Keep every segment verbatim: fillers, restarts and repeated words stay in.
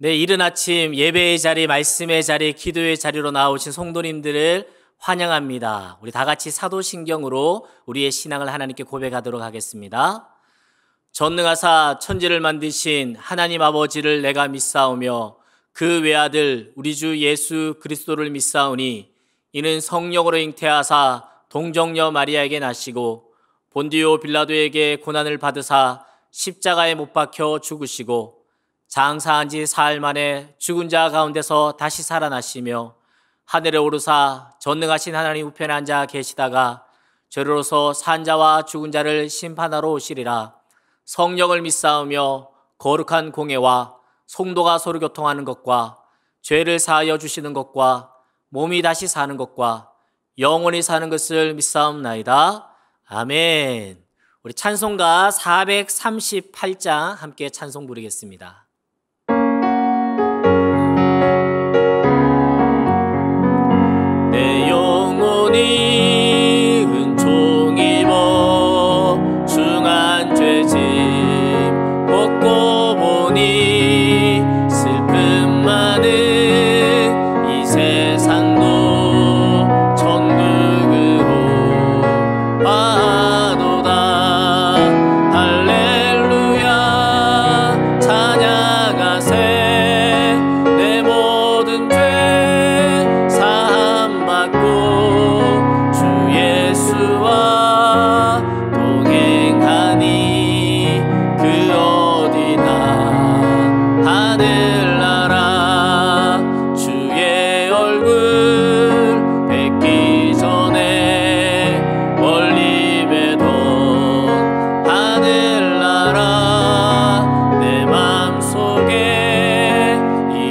네, 이른 아침 예배의 자리, 말씀의 자리, 기도의 자리로 나오신 성도님들을 환영합니다. 우리 다 같이 사도신경으로 우리의 신앙을 하나님께 고백하도록 하겠습니다. 전능하사 천지를 만드신 하나님 아버지를 내가 믿사오며 그 외아들 우리 주 예수 그리스도를 믿사오니 이는 성령으로 잉태하사 동정녀 마리아에게 나시고 본디오 빌라도에게 고난을 받으사 십자가에 못 박혀 죽으시고 장사한 지 사흘 만에 죽은 자 가운데서 다시 살아나시며 하늘에 오르사 전능하신 하나님 우편에 앉아 계시다가 저리로서 산 자와 죽은 자를 심판하러 오시리라. 성령을 믿사오며 거룩한 공예와 성도가 서로 교통하는 것과 죄를 사하여 주시는 것과 몸이 다시 사는 것과 영원히 사는 것을 믿사옵나이다. 아멘. 우리 찬송가 사백삼십팔 장 함께 찬송 부르겠습니다. 내 영혼이 은총 입어 중한 죄짐 벗고 보니 슬픔 많은 이 세상도 천국으로 와도다. 할렐루야 찬양하세. 내 모든 죄 사함 받고 주 예수와 동행하니 그 어디나 하늘나라. 주의 얼굴 뵙기 전에 멀리 뵈던 하늘나라 내 맘속에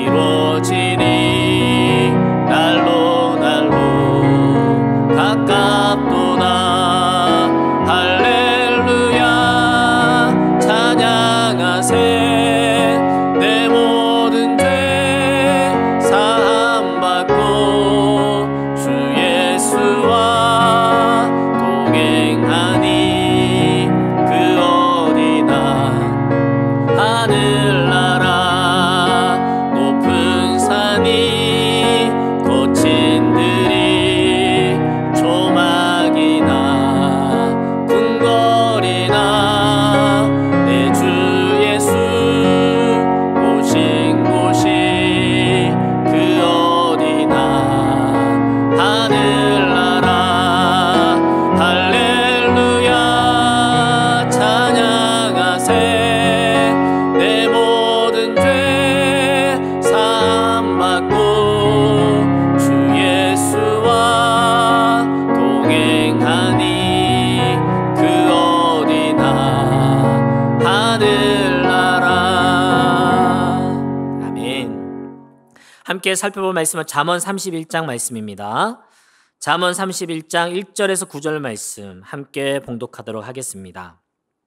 이루어지니 날로 날로 가깝도다. 할렐루야 찬양하세. 내 모든 죄 사함 받고 주 예수와 동행하니 그 어디나 하늘나라. 높은 산이 거친 들이 조막이나 궁궐이나 내 주 예수 오신 곳이 그 어디나 하늘나라. 할렐루야 찬양하세. 내 모든 죄 사함 받고 주 예수와 동행하니 그 어디나 하늘나라. 아멘. 함께 살펴볼 말씀은 잠언 삼십일 장 말씀입니다. 잠언 삼십일 장 일 절에서 구 절 말씀 함께 봉독하도록 하겠습니다.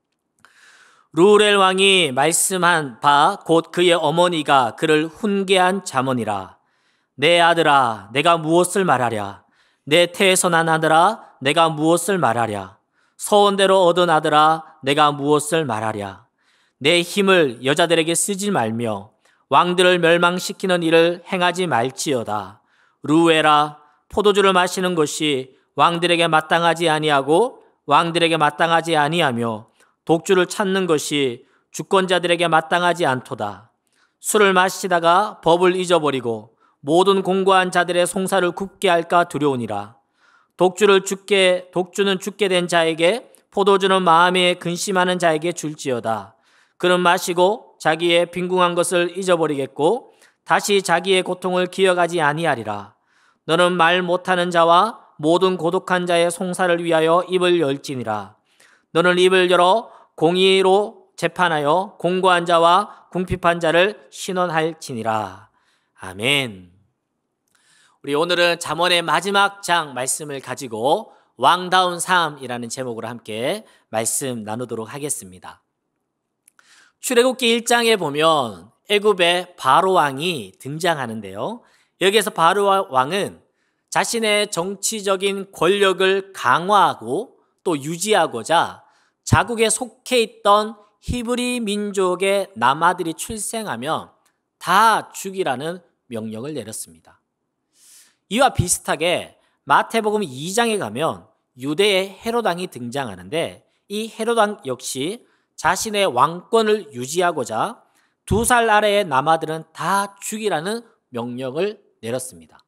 루렐 왕이 말씀한 바 곧 그의 어머니가 그를 훈계한 잠언이라. 내 아들아 내가 무엇을 말하랴. 내 태에서 난 아들아 내가 무엇을 말하랴. 소원대로 얻은 아들아 내가 무엇을 말하랴. 내 힘을 여자들에게 쓰지 말며 왕들을 멸망시키는 일을 행하지 말지어다. 루엘아 포도주를 마시는 것이 왕들에게 마땅하지 아니하고 왕들에게 마땅하지 아니하며 독주를 찾는 것이 주권자들에게 마땅하지 않도다. 술을 마시다가 법을 잊어버리고 모든 공고한 자들의 송사를 굽게 할까 두려우니라. 독주를 죽게 독주는 죽게 된 자에게 포도주는 마음에 근심하는 자에게 줄지어다. 그는 마시고 자기의 빈궁한 것을 잊어버리겠고 다시 자기의 고통을 기억하지 아니하리라. 너는 말 못하는 자와 모든 고독한 자의 송사를 위하여 입을 열지니라. 너는 입을 열어 공의로 재판하여 공고한 자와 궁핍한 자를 신원할지니라. 아멘. 우리 오늘은 잠언의 마지막 장 말씀을 가지고 왕다운 삶이라는 제목으로 함께 말씀 나누도록 하겠습니다. 출애굽기 일 장에 보면 애굽의 바로 왕이 등장하는데요. 여기에서 바로 왕은 자신의 정치적인 권력을 강화하고 또 유지하고자 자국에 속해 있던 히브리 민족의 남아들이 출생하면 다 죽이라는 명령을 내렸습니다. 이와 비슷하게 마태복음 이 장에 가면 유대의 헤롯 왕이 등장하는데 이 헤롯 왕 역시 자신의 왕권을 유지하고자 두 살 아래의 남아들은 다 죽이라는 명령을 내렸습니다.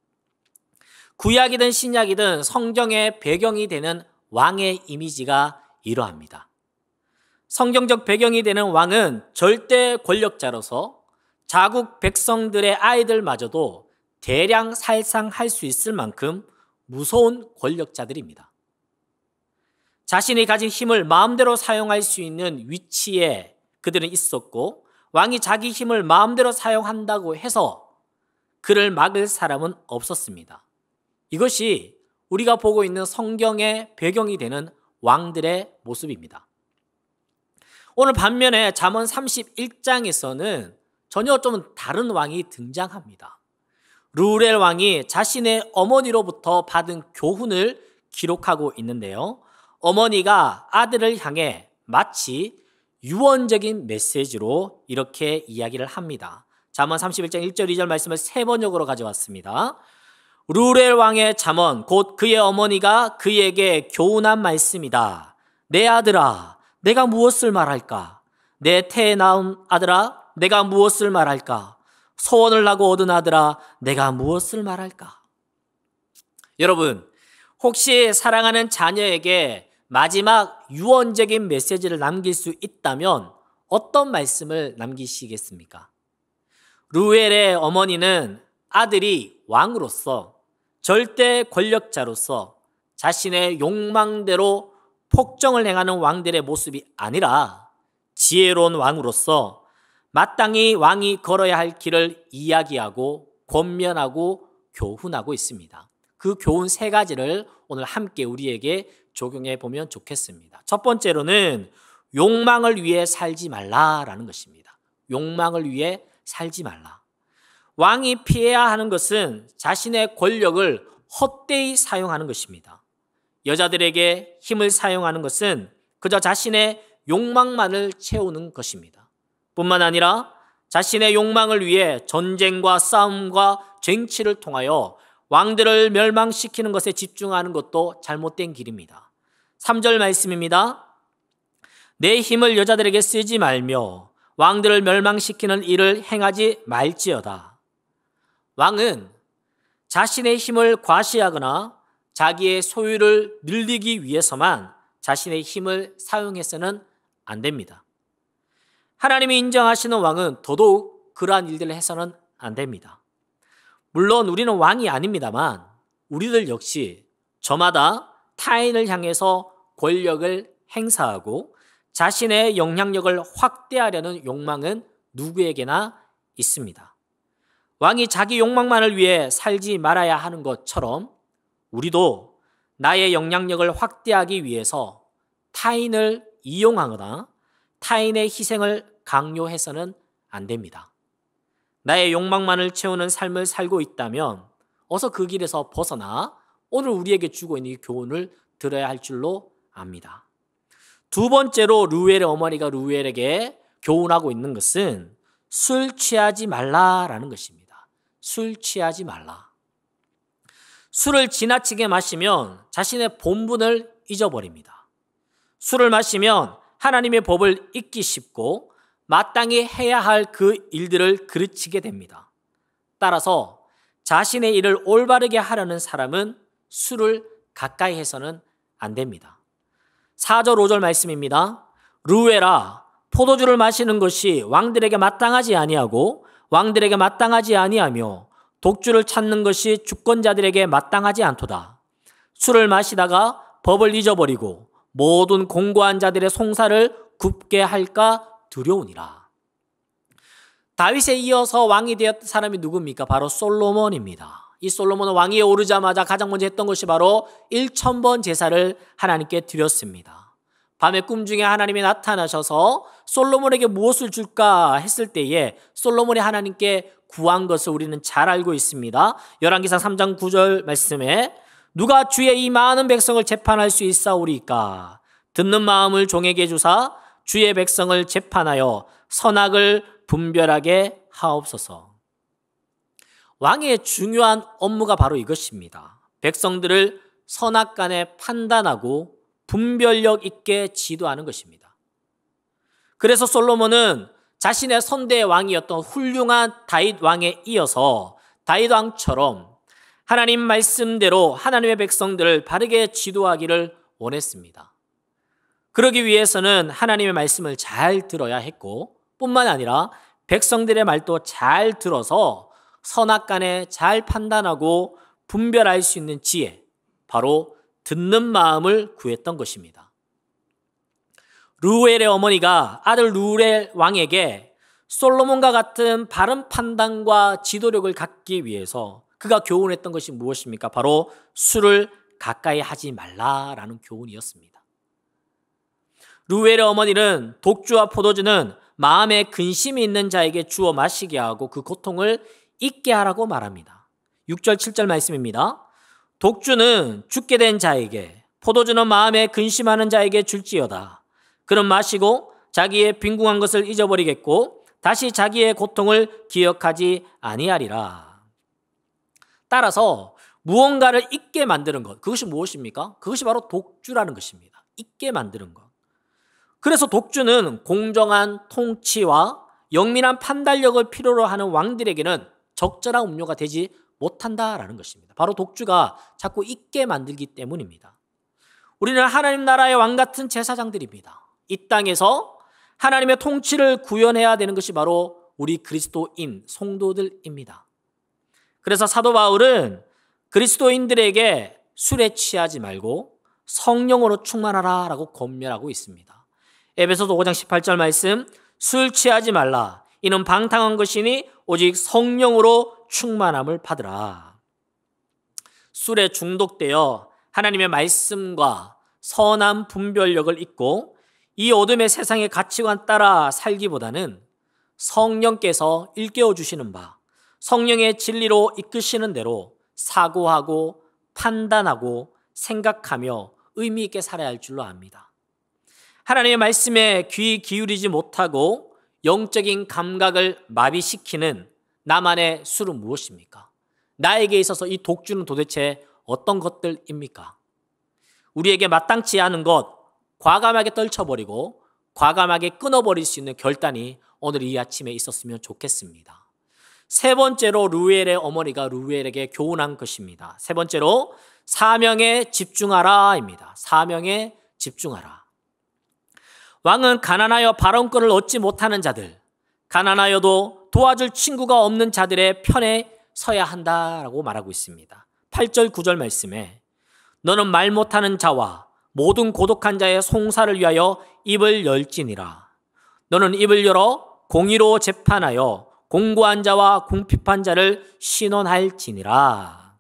구약이든 신약이든 성경의 배경이 되는 왕의 이미지가 이러합니다. 성경적 배경이 되는 왕은 절대 권력자로서 자국 백성들의 아이들마저도 대량 살상할 수 있을 만큼 무서운 권력자들입니다. 자신이 가진 힘을 마음대로 사용할 수 있는 위치에 그들은 있었고 왕이 자기 힘을 마음대로 사용한다고 해서 그를 막을 사람은 없었습니다. 이것이 우리가 보고 있는 성경의 배경이 되는 왕들의 모습입니다. 오늘 반면에 잠언 삼십일 장에서는 전혀 좀 다른 왕이 등장합니다. 르우엘 왕이 자신의 어머니로부터 받은 교훈을 기록하고 있는데요. 어머니가 아들을 향해 마치 유언적인 메시지로 이렇게 이야기를 합니다. 잠언 삼십일 장 일 절 이 절 말씀을 세 번역으로 가져왔습니다. 르우엘 왕의 잠언 곧 그의 어머니가 그에게 교훈한 말씀이다. 내 아들아 내가 무엇을 말할까? 내 태에 낳은 아들아 내가 무엇을 말할까? 소원을 하고 얻은 아들아 내가 무엇을 말할까? 여러분 혹시 사랑하는 자녀에게 마지막 유언적인 메시지를 남길 수 있다면 어떤 말씀을 남기시겠습니까? 르우엘의 어머니는 아들이 왕으로서 절대 권력자로서 자신의 욕망대로 폭정을 행하는 왕들의 모습이 아니라 지혜로운 왕으로서 마땅히 왕이 걸어야 할 길을 이야기하고 권면하고 교훈하고 있습니다. 그 교훈 세 가지를 오늘 함께 우리에게 적용해 보면 좋겠습니다. 첫 번째로는 욕망을 위해 살지 말라라는 것입니다. 욕망을 위해 살지 말라. 왕이 피해야 하는 것은 자신의 권력을 헛되이 사용하는 것입니다. 여자들에게 힘을 사용하는 것은 그저 자신의 욕망만을 채우는 것입니다. 뿐만 아니라 자신의 욕망을 위해 전쟁과 싸움과 쟁취를 통하여 왕들을 멸망시키는 것에 집중하는 것도 잘못된 길입니다. 삼 절 말씀입니다. 내 힘을 여자들에게 쓰지 말며 왕들을 멸망시키는 일을 행하지 말지어다. 왕은 자신의 힘을 과시하거나 자기의 소유를 늘리기 위해서만 자신의 힘을 사용해서는 안 됩니다. 하나님이 인정하시는 왕은 더더욱 그러한 일들을 해서는 안 됩니다. 물론 우리는 왕이 아닙니다만 우리들 역시 저마다 타인을 향해서 권력을 행사하고 자신의 영향력을 확대하려는 욕망은 누구에게나 있습니다. 왕이 자기 욕망만을 위해 살지 말아야 하는 것처럼 우리도 나의 영향력을 확대하기 위해서 타인을 이용하거나 타인의 희생을 강요해서는 안 됩니다. 나의 욕망만을 채우는 삶을 살고 있다면 어서 그 길에서 벗어나 오늘 우리에게 주고 있는 이 교훈을 들어야 할 줄로 압니다. 두 번째로 르우엘의 어머니가 르우엘에게 교훈하고 있는 것은 술 취하지 말라라는 것입니다. 술 취하지 말라. 술을 지나치게 마시면 자신의 본분을 잊어버립니다. 술을 마시면 하나님의 법을 잊기 쉽고 마땅히 해야 할 그 일들을 그르치게 됩니다. 따라서 자신의 일을 올바르게 하려는 사람은 술을 가까이 해서는 안 됩니다. 사 절 오 절 말씀입니다. 르우엘아 포도주를 마시는 것이 왕들에게 마땅하지 아니하고 왕들에게 마땅하지 아니하며 독주를 찾는 것이 주권자들에게 마땅하지 않도다. 술을 마시다가 법을 잊어버리고 모든 공고한 자들의 송사를 굽게 할까 두려우니라. 다윗에 이어서 왕이 되었던 사람이 누굽니까? 바로 솔로몬입니다. 이 솔로몬은 왕위에 오르자마자 가장 먼저 했던 것이 바로 천 번 제사를 하나님께 드렸습니다. 밤에 꿈 중에 하나님이 나타나셔서 솔로몬에게 무엇을 줄까 했을 때에 솔로몬이 하나님께 구한 것을 우리는 잘 알고 있습니다. 열왕기상 삼 장 구 절 말씀에 누가 주의 이 많은 백성을 재판할 수 있사오리까? 듣는 마음을 종에게 주사 주의 백성을 재판하여 선악을 분별하게 하옵소서. 왕의 중요한 업무가 바로 이것입니다. 백성들을 선악간에 판단하고 분별력 있게 지도하는 것입니다. 그래서 솔로몬은 자신의 선대의 왕이었던 훌륭한 다윗 왕에 이어서 다윗 왕처럼 하나님 말씀대로 하나님의 백성들을 바르게 지도하기를 원했습니다. 그러기 위해서는 하나님의 말씀을 잘 들어야 했고 뿐만 아니라 백성들의 말도 잘 들어서 선악간에 잘 판단하고 분별할 수 있는 지혜, 바로 듣는 마음을 구했던 것입니다. 루엘의 어머니가 아들 루엘 왕에게 솔로몬과 같은 바른 판단과 지도력을 갖기 위해서 그가 교훈했던 것이 무엇입니까? 바로 술을 가까이 하지 말라라는 교훈이었습니다. 루엘의 어머니는 독주와 포도주는 마음에 근심이 있는 자에게 주어 마시게 하고 그 고통을 잊게 하라고 말합니다. 육 절 칠 절 말씀입니다. 독주는 죽게 된 자에게, 포도주는 마음에 근심하는 자에게 줄지어다. 그는 마시고 자기의 빈궁한 것을 잊어버리겠고 다시 자기의 고통을 기억하지 아니하리라. 따라서 무언가를 잊게 만드는 것, 그것이 무엇입니까? 그것이 바로 독주라는 것입니다. 잊게 만드는 것. 그래서 독주는 공정한 통치와 영민한 판단력을 필요로 하는 왕들에게는 적절한 음료가 되지 못한다라는 것입니다. 바로 독주가 자꾸 잊게 만들기 때문입니다. 우리는 하나님 나라의 왕 같은 제사장들입니다. 이 땅에서 하나님의 통치를 구현해야 되는 것이 바로 우리 그리스도인 성도들입니다. 그래서 사도 바울은 그리스도인들에게 술에 취하지 말고 성령으로 충만하라 라고 권면하고 있습니다. 에베소서 오 장 십팔 절 말씀, 술 취하지 말라. 이는 방탕한 것이니 오직 성령으로 충만함을 받으라. 술에 중독되어 하나님의 말씀과 선한 분별력을 잊고 이 어둠의 세상의 가치관 따라 살기보다는 성령께서 일깨워 주시는 바, 성령의 진리로 이끄시는 대로 사고하고 판단하고 생각하며 의미 있게 살아야 할 줄로 압니다. 하나님의 말씀에 귀 기울이지 못하고 영적인 감각을 마비시키는 나만의 술은 무엇입니까? 나에게 있어서 이 독주는 도대체 어떤 것들입니까? 우리에게 마땅치 않은 것 과감하게 떨쳐버리고 과감하게 끊어버릴 수 있는 결단이 오늘 이 아침에 있었으면 좋겠습니다. 세 번째로 루엘의 어머니가 루엘에게 교훈한 것입니다. 세 번째로 사명에 집중하라입니다. 사명에 집중하라. 왕은 가난하여 발언권을 얻지 못하는 자들, 가난하여도 도와줄 친구가 없는 자들의 편에 서야 한다라고 말하고 있습니다. 팔 절 구 절 말씀에 너는 말 못하는 자와 모든 고독한 자의 송사를 위하여 입을 열지니라. 너는 입을 열어 공의로 재판하여 공고한 자와 궁핍한 자를 신원할지니라.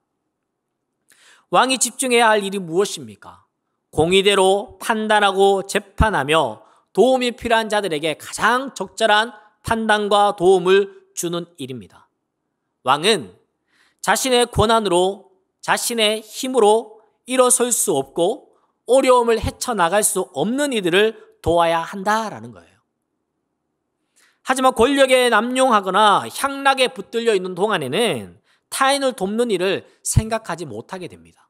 왕이 집중해야 할 일이 무엇입니까? 공의대로 판단하고 재판하며 도움이 필요한 자들에게 가장 적절한 판단과 도움을 주는 일입니다. 왕은 자신의 권한으로, 자신의 힘으로 일어설 수 없고 어려움을 헤쳐나갈 수 없는 이들을 도와야 한다라는 거예요. 하지만 권력에 남용하거나 향락에 붙들려 있는 동안에는 타인을 돕는 일을 생각하지 못하게 됩니다.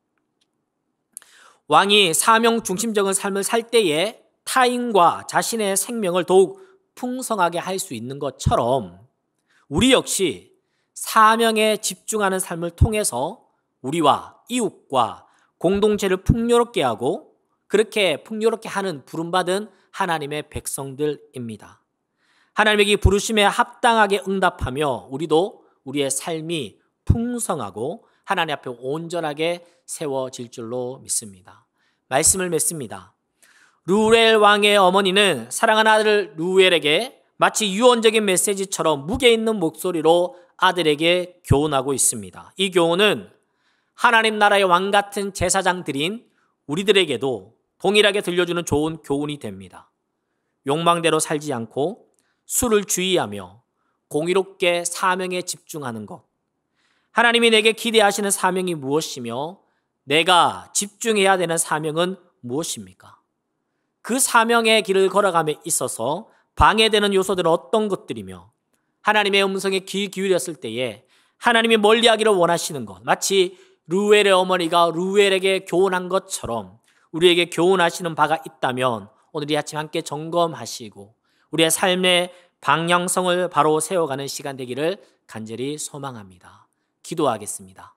왕이 사명 중심적인 삶을 살 때에 타인과 자신의 생명을 더욱 풍성하게 할 수 있는 것처럼 우리 역시 사명에 집중하는 삶을 통해서 우리와 이웃과 공동체를 풍요롭게 하고 그렇게 풍요롭게 하는 부름받은 하나님의 백성들입니다. 하나님에게 부르심에 합당하게 응답하며 우리도 우리의 삶이 풍성하고 하나님 앞에 온전하게 세워질 줄로 믿습니다. 말씀을 맺습니다. 루엘 왕의 어머니는 사랑하는 아들 루엘에게 마치 유언적인 메시지처럼 무게 있는 목소리로 아들에게 교훈하고 있습니다. 이 교훈은 하나님 나라의 왕 같은 제사장들인 우리들에게도 동일하게 들려주는 좋은 교훈이 됩니다. 욕망대로 살지 않고 술을 주의하며 공의롭게 사명에 집중하는 것. 하나님이 내게 기대하시는 사명이 무엇이며 내가 집중해야 되는 사명은 무엇입니까? 그 사명의 길을 걸어감에 있어서 방해되는 요소들은 어떤 것들이며 하나님의 음성에 귀 기울였을 때에 하나님이 멀리하기를 원하시는 것, 마치 르우엘의 어머니가 르우엘에게 교훈한 것처럼 우리에게 교훈하시는 바가 있다면 오늘 이 아침 함께 점검하시고 우리의 삶의 방향성을 바로 세워가는 시간 되기를 간절히 소망합니다. 기도하겠습니다.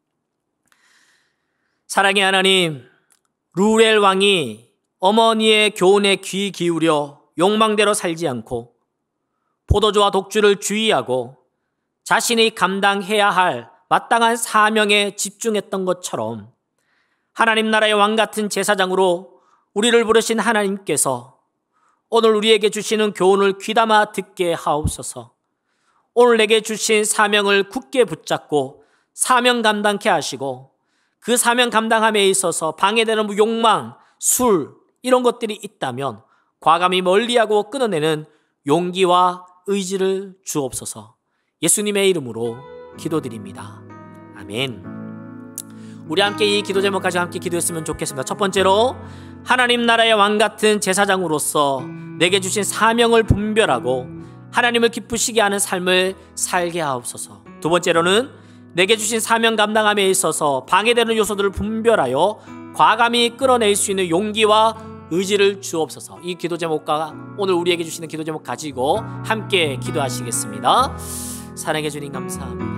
사랑의 하나님, 르우엘 왕이 어머니의 교훈에 귀 기울여 욕망대로 살지 않고 포도주와 독주를 주의하고 자신이 감당해야 할 마땅한 사명에 집중했던 것처럼 하나님 나라의 왕 같은 제사장으로 우리를 부르신 하나님께서 오늘 우리에게 주시는 교훈을 귀담아 듣게 하옵소서. 오늘 내게 주신 사명을 굳게 붙잡고 사명 감당케 하시고 그 사명 감당함에 있어서 방해되는 욕망, 술 이런 것들이 있다면 과감히 멀리하고 끊어내는 용기와 의지를 주옵소서. 예수님의 이름으로 기도드립니다. 아멘. 우리 함께 이 기도 제목까지 함께 기도했으면 좋겠습니다. 첫 번째로 하나님 나라의 왕 같은 제사장으로서 내게 주신 사명을 분별하고 하나님을 기쁘시게 하는 삶을 살게 하옵소서. 두 번째로는 내게 주신 사명 감당함에 있어서 방해되는 요소들을 분별하여 과감히 끌어낼 수 있는 용기와 의지를 주옵소서. 이 기도 제목과 오늘 우리에게 주시는 기도 제목 가지고 함께 기도하시겠습니다. 사랑해 주님 감사합니다.